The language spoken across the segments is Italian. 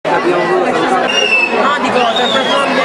No, dico, per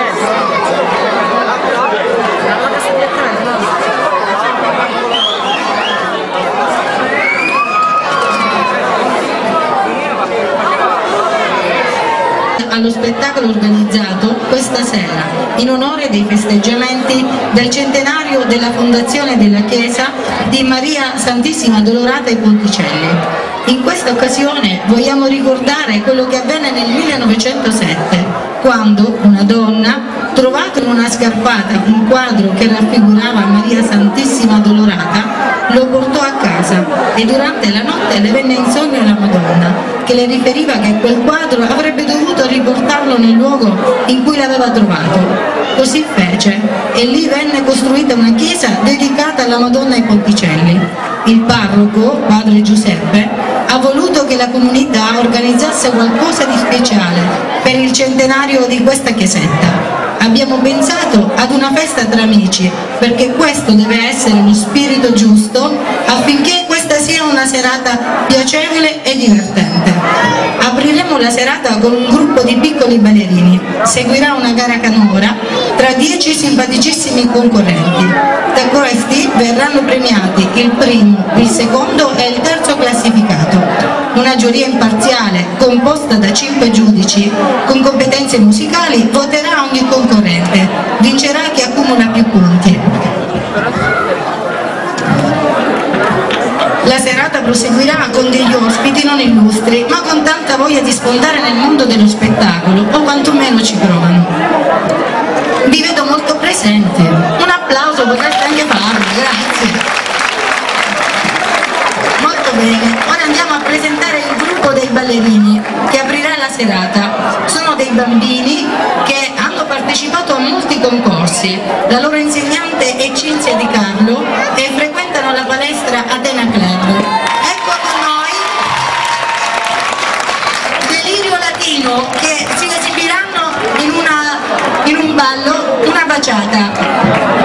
allo spettacolo organizzato questa sera in onore dei festeggiamenti del centenario della fondazione della Chiesa di Maria Santissima Addolorata ai Ponticelli. In questa occasione vogliamo ricordare quello che avvenne nel 1907, quando una donna, trovato in una scarpata un quadro che raffigurava Maria Santissima Addolorata, lo portò a casa e durante la notte le venne in sogno la Madonna, che le riferiva che quel quadro avrebbe dovuto riportarlo nel luogo in cui l'aveva trovato. Così fece e lì venne costruita una chiesa dedicata alla Madonna ai Ponticelli. Il parroco, padre Giuseppe, ha voluto che la comunità organizzasse qualcosa di speciale per il centenario di questa chiesetta. Abbiamo pensato ad una festa tra amici, perché questo deve essere lo spirito giusto affinché questa sia una serata piacevole e divertente. Apriremo la serata con un gruppo di piccoli ballerini, seguirà una gara canora tra 10 simpaticissimi concorrenti. Da questi verranno premiati il primo, il secondo e il terzo classificato. Una giuria imparziale composta da 5 giudici con competenze musicali voterà ogni concorrente. Vincerà chi accumula più punti. La serata proseguirà con degli ospiti non illustri, ma con tanta voglia di spuntare nel mondo dello spettacolo, o quantomeno ci provano. Vi vedo molto presenti. Un applauso potreste anche farlo, grazie. Molto bene, ora andiamo a presentare il gruppo dei ballerini che aprirà la serata. Sono dei bambini che hanno partecipato a molti concorsi. La loro insegnante è Cinzia Di Carlo e frequentano la palestra Atena Club. Ecco con noi Delirio Latino, che si esibiranno in un ballo, una baciata.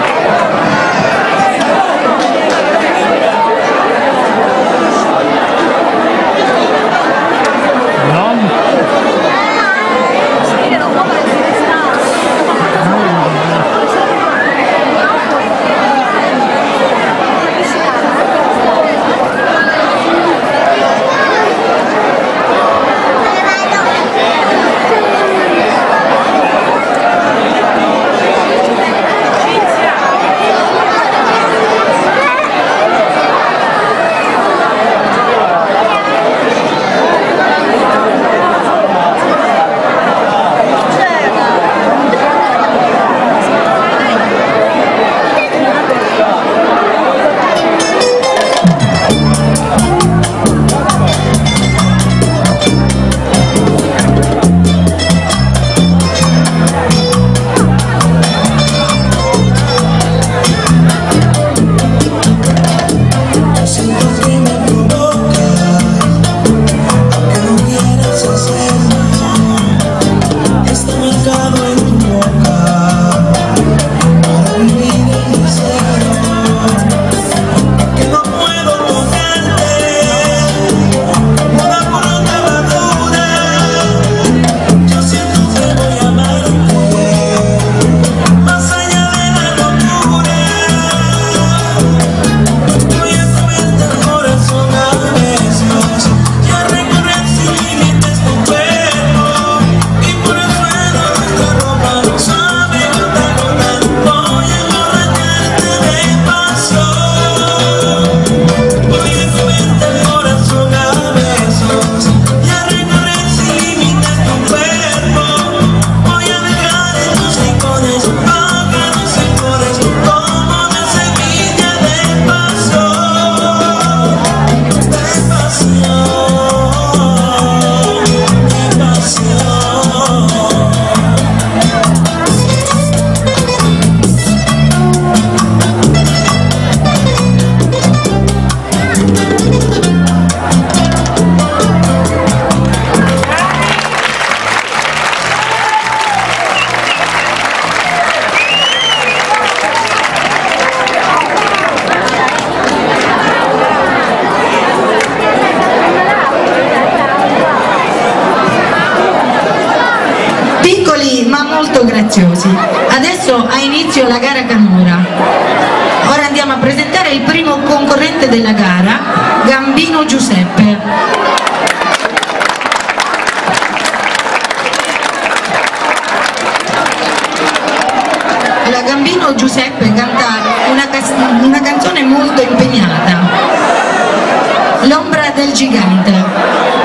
piccoli ma molto graziosi. Adesso ha inizio la gara canora. Ora andiamo a presentare il primo concorrente della gara, Gambino Giuseppe. La Gambino Giuseppe canta una canzone molto impegnata, L'ombra del gigante.